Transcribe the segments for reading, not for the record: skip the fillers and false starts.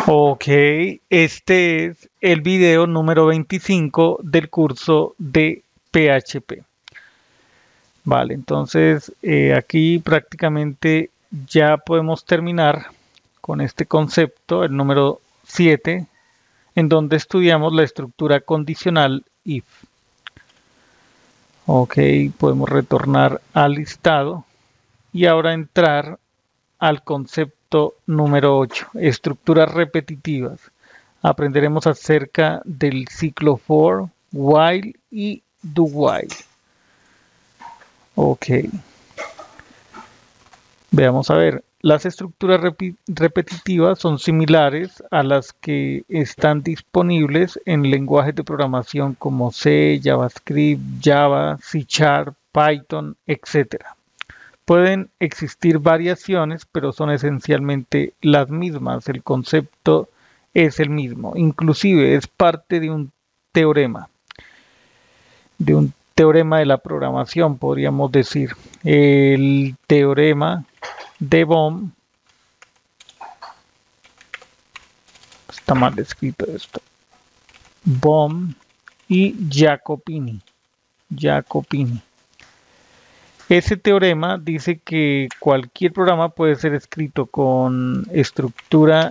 Ok, este es el video número 25 del curso de PHP. Vale, entonces aquí prácticamente ya podemos terminar con este concepto, el número 7, en donde estudiamos la estructura condicional if. Ok, podemos retornar al listado y ahora entrar al concepto número 8, estructuras repetitivas. Aprenderemos acerca del ciclo for, while y do while. Ok, veamos a ver. Las estructuras repetitivas son similares a las que están disponibles en lenguajes de programación como C, JavaScript, Java, C Sharp, Python, etc. Pueden existir variaciones, pero son esencialmente las mismas. El concepto es el mismo. Inclusive es parte de un teorema de la programación, podríamos decir. El teorema de Bohm, está mal escrito esto, Bohm y Jacopini. Jacopini. Ese teorema dice que cualquier programa puede ser escrito con estructura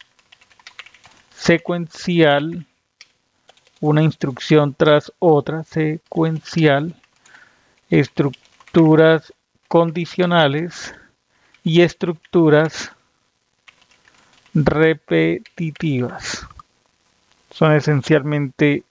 secuencial, una instrucción tras otra secuencial, estructuras condicionales y estructuras repetitivas. Son esencialmente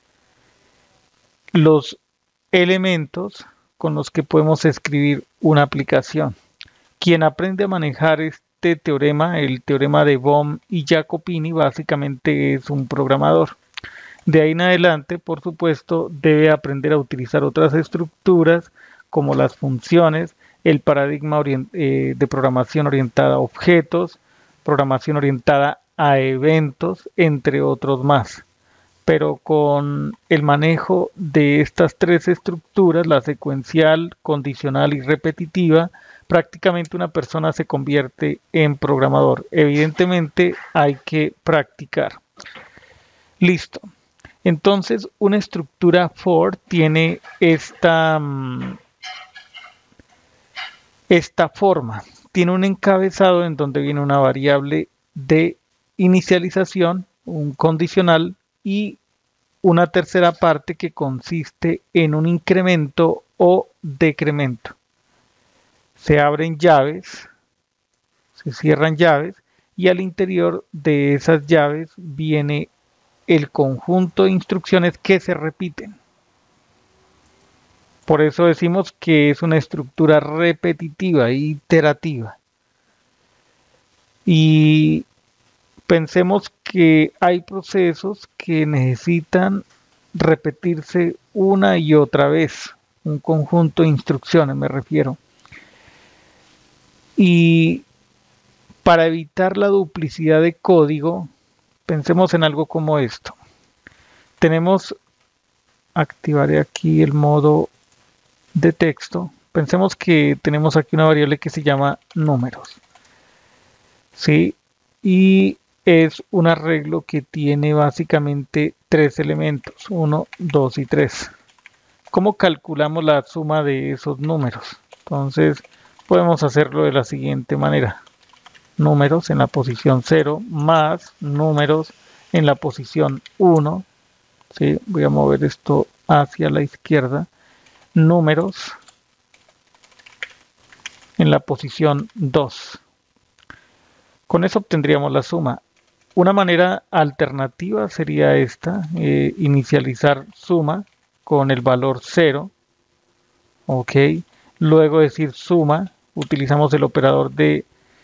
los elementos con los que podemos escribir una aplicación. Quien aprende a manejar este teorema, el teorema de Bohm y Jacopini, básicamente es un programador. De ahí en adelante, por supuesto, debe aprender a utilizar otras estructuras como las funciones, el paradigma de programación orientada a objetos, programación orientada a eventos, entre otros más. Pero con el manejo de estas tres estructuras, la secuencial, condicional y repetitiva, prácticamente una persona se convierte en programador. Evidentemente hay que practicar. Listo. Entonces, una estructura for tiene esta forma. Tiene un encabezado en donde viene una variable de inicialización, un condicional y una tercera parte que consiste en un incremento o decremento. Se abren llaves, se cierran llaves y al interior de esas llaves viene el conjunto de instrucciones que se repiten. Por eso decimos que es una estructura repetitiva e iterativa. Y pensemos que hay procesos que necesitan repetirse una y otra vez, un conjunto de instrucciones me refiero. Y para evitar la duplicidad de código, pensemos en algo como esto. Tenemos, activaré aquí el modo de texto. Pensemos que tenemos aquí una variable que se llama números. ¿Sí? Y es un arreglo que tiene básicamente tres elementos, 1, 2 y 3. ¿Cómo calculamos la suma de esos números? Entonces podemos hacerlo de la siguiente manera. Números en la posición 0 más números en la posición 1. ¿Sí? Voy a mover esto hacia la izquierda. Números en la posición 2. Con eso obtendríamos la suma. Una manera alternativa sería esta, inicializar suma con el valor 0, ok. Luego decir suma, utilizamos el operador de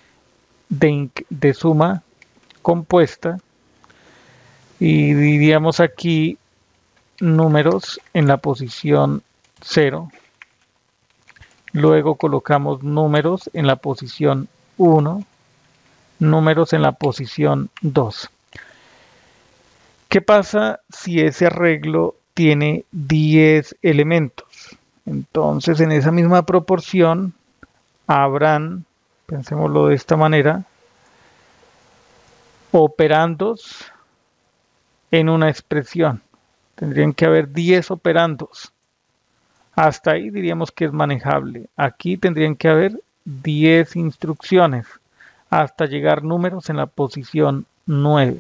suma compuesta y diríamos aquí números en la posición 0. Luego colocamos números en la posición 1, números en la posición 2. ¿Qué pasa si ese arreglo tiene 10 elementos? Entonces, en esa misma proporción, habrán, pensémoslo de esta manera, operandos en una expresión. Tendrían que haber 10 operandos. Hasta ahí diríamos que es manejable. Aquí tendrían que haber 10 instrucciones hasta llegar números en la posición 9.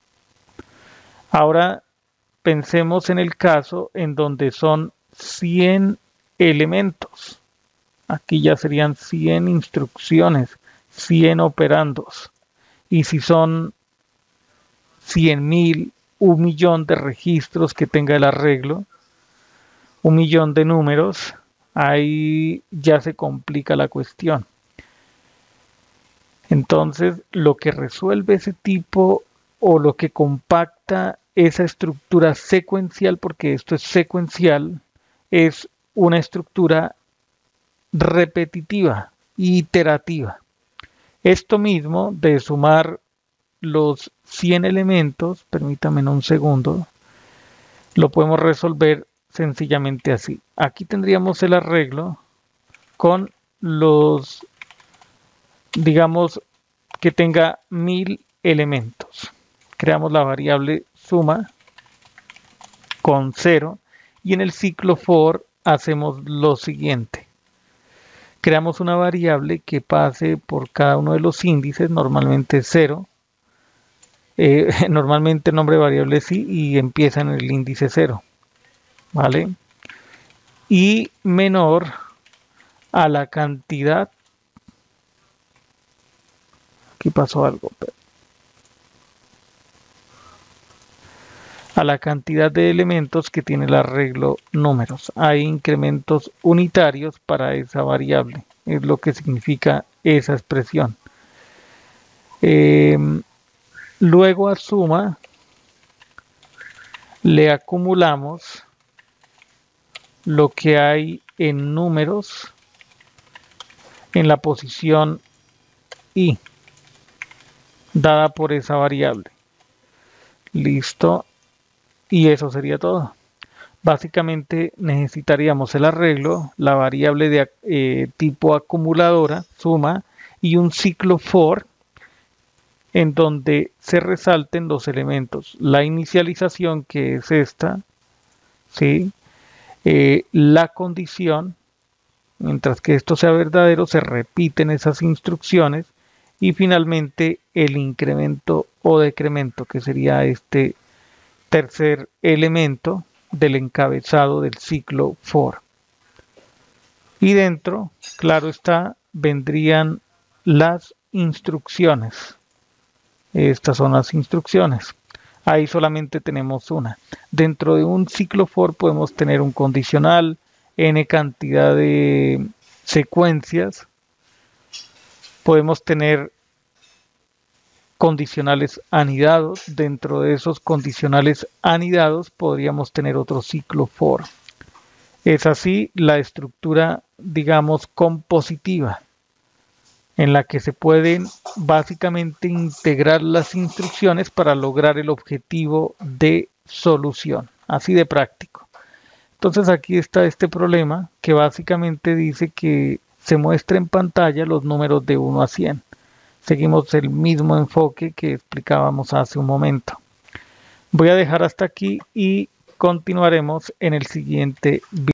Ahora pensemos en el caso en donde son 100 elementos. Aquí ya serían 100 instrucciones, 100 operandos. Y si son 100.000, 1.000.000 de registros que tenga el arreglo, 1.000.000 de números, ahí ya se complica la cuestión. Entonces, lo que resuelve ese tipo o lo que compacta esa estructura secuencial, porque esto es secuencial, es una estructura repetitiva, iterativa. Esto mismo de sumar los 100 elementos, permítame un segundo, lo podemos resolver sencillamente así. Aquí tendríamos el arreglo con los, digamos, que tenga 1000 elementos. Creamos la variable suma con 0 y en el ciclo for hacemos lo siguiente. Creamos una variable que pase por cada uno de los índices, normalmente 0. Normalmente el nombre de variable es sí y empieza en el índice 0. ¿Vale? Y menor a la cantidad. Aquí pasó algo. A la cantidad de elementos que tiene el arreglo números. Hay incrementos unitarios para esa variable. Es lo que significa esa expresión. Luego a suma le acumulamos lo que hay en números en la posición i, dada por esa variable. Listo. Y eso sería todo. Básicamente necesitaríamos el arreglo, la variable de tipo acumuladora, suma, y un ciclo for en donde se resalten los elementos. La inicialización, que es esta, ¿sí? La condición, mientras que esto sea verdadero, se repiten esas instrucciones, y finalmente el incremento o decremento, que sería este tercer elemento del encabezado del ciclo for. Y dentro, claro está, vendrían las instrucciones. Estas son las instrucciones. Ahí solamente tenemos una. Dentro de un ciclo for podemos tener un condicional, n cantidad de secuencias. Podemos tener condicionales anidados. Dentro de esos condicionales anidados podríamos tener otro ciclo for. Es así la estructura, digamos, compositiva, en la que se pueden básicamente integrar las instrucciones para lograr el objetivo de solución. Así de práctico. Entonces aquí está este problema que básicamente dice que se muestra en pantalla los números de 1 a 100. Seguimos el mismo enfoque que explicábamos hace un momento. Voy a dejar hasta aquí y continuaremos en el siguiente video.